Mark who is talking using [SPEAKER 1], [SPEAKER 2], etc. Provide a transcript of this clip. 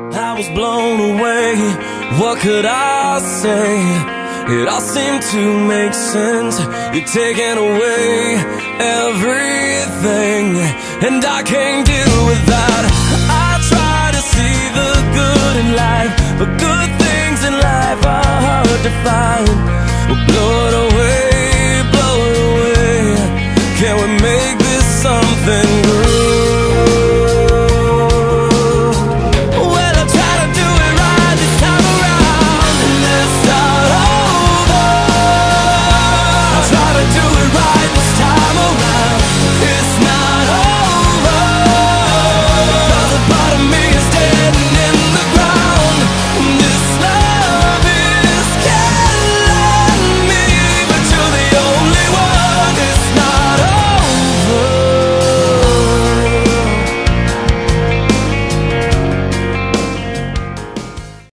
[SPEAKER 1] I was blown away, what could I say? It all seemed to make sense. You're taking away everything, and I can't deal with that.